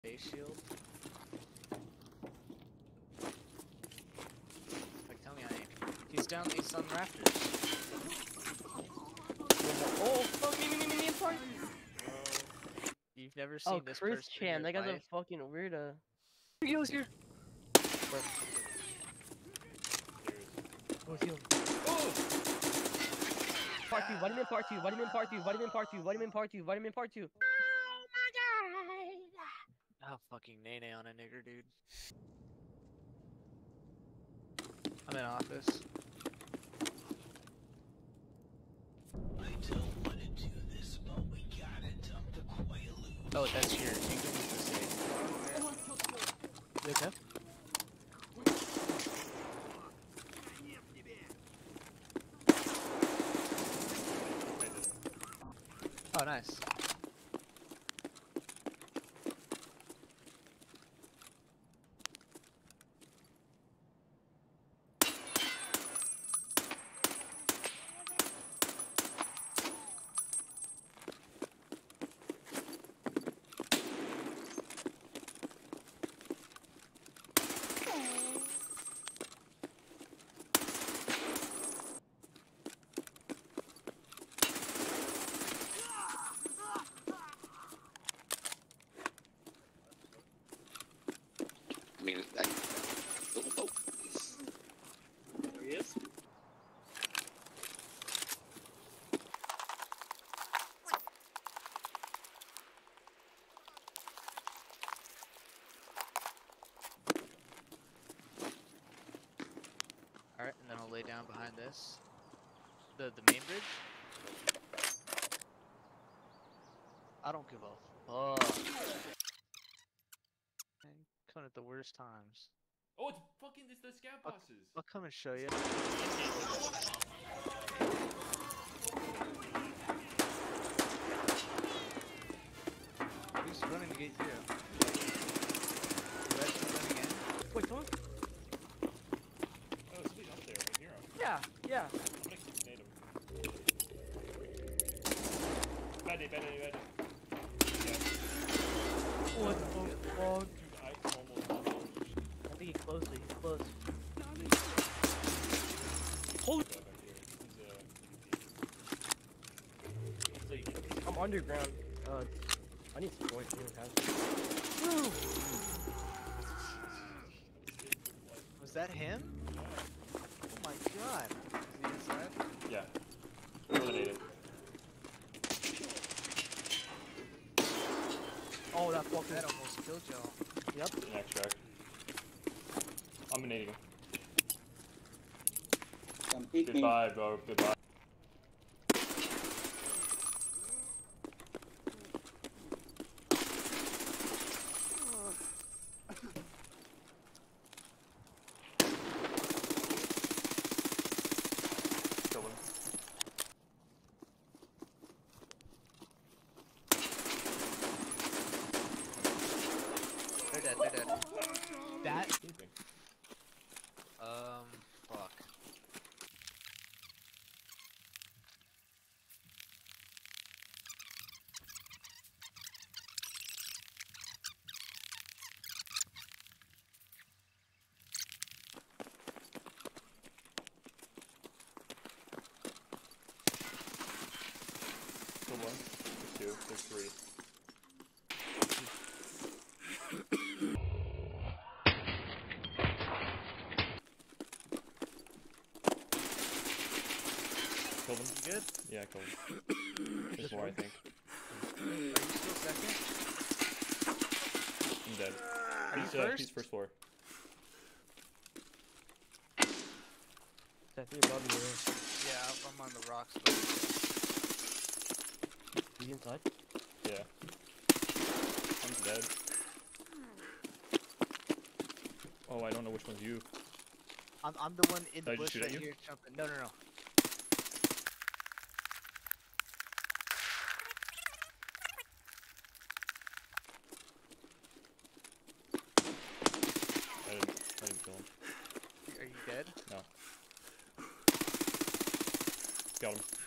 Face shield. Like, tell me I ain't. He's down. He's on the rafters. Oh, fuck me, sorry. You've never seen this Chris person Chan, in that your guy's life? a fucking weirdo. He was here. Oh, heal. Part 2, vitamin part 2, vitamin part 2, vitamin part 2, vitamin part 2, vitamin part 2. Oh my god! Oh, fucking nay on a nigger, dude. I'm in office. I don't want to do this, but we gotta dump the Quaalude. Oh, that's yours. You can use the save. You okay? Oh, nice. I mean, oh. There he is. Alright, and then I'll lay down behind this. The main bridge? I don't give a fuck. Coming at the worst times. Oh, it's the scout bosses. I'll come and show you. Who's running to get you? Red's running in. Wait, someone? Oh, sweet, up there. We hear him. Yeah. I'm gonna nade him. Bad. Yeah. What the fuck? I almost lost him. I think he's close. He's close. Holy. I'm underground. I need support. Was that him? Oh my god. Is he inside? Yeah. Eliminated. Oh, that fucking. That almost killed y'all. Yep. An extract. I'm nading him. Goodbye, bro. Goodbye. Kill him. They're dead. That? Fuck. Kill one. There's two. There's three. Killed him. You good? Yeah, killed him. There's more, I think. Are you still second? I'm dead. Are you first? He's first floor. That's above me. Yeah, I'm on the rocks. He's inside. Yeah. I'm dead. Oh, I don't know which one's you. I'm the one in the Did I just bush shoot at right you? here jumping. No. I didn't kill him. Are you dead? No. Got him.